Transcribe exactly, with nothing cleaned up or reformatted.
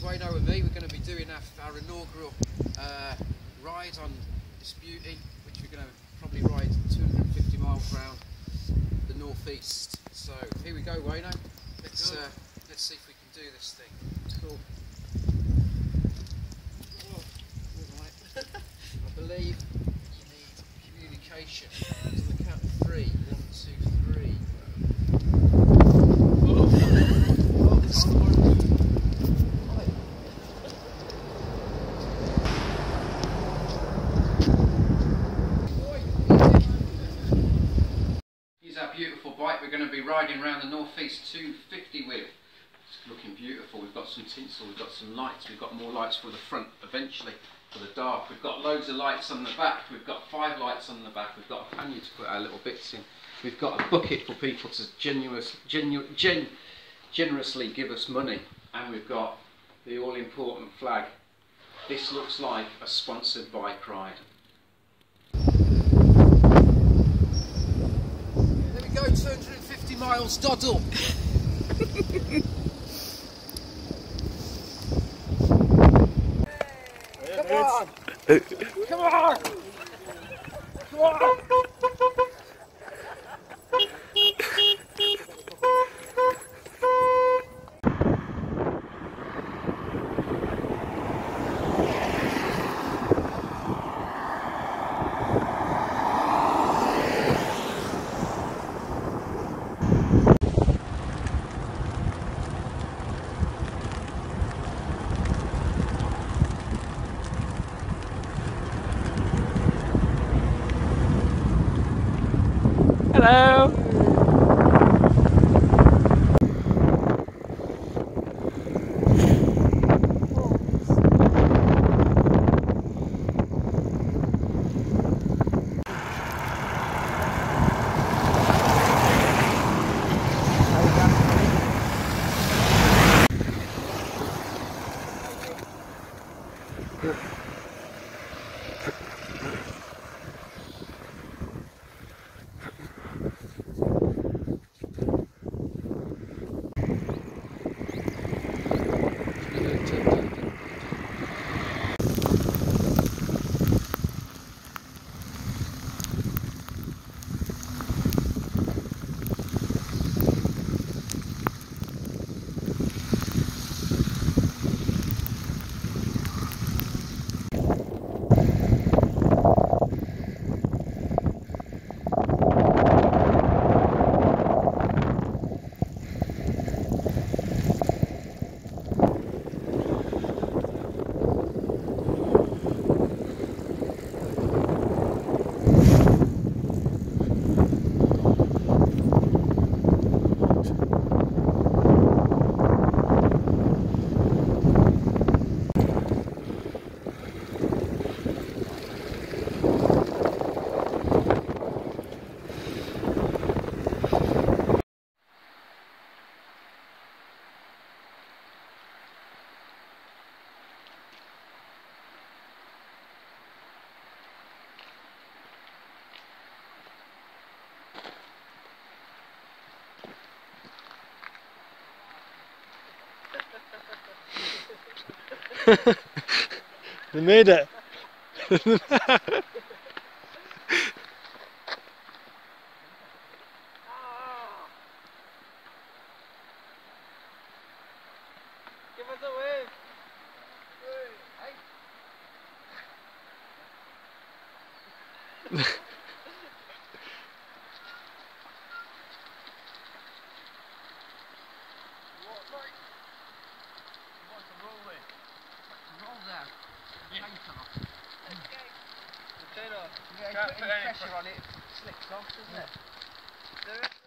Wayno and me, we're going to be doing our, our inaugural uh, ride on this beauty, which we're going to probably ride two hundred and fifty miles around the northeast. So here we go, Wayno. Let's uh, let's see if we can do this thing. Cool. Oh, all right. I believe you need communication. On the count of three. One, two, three. Here's our beautiful bike we're going to be riding around the northeast two fifty with. It's looking beautiful. We've got some tinsel, we've got some lights, we've got more lights for the front eventually for the dark. We've got loads of lights on the back, we've got five lights on the back, we've got a pannier to put our little bits in. We've got a bucket for people to generous, genu gen generously give us money, and we've got the all-important flag. This looks like a sponsored bike ride. There we go, two hundred and fifty miles doddle. Come on! Come on! Come on! Hello. They made it. Give us a wave. Hey. Yeah, put any pressure on it, it slips off, doesn't it?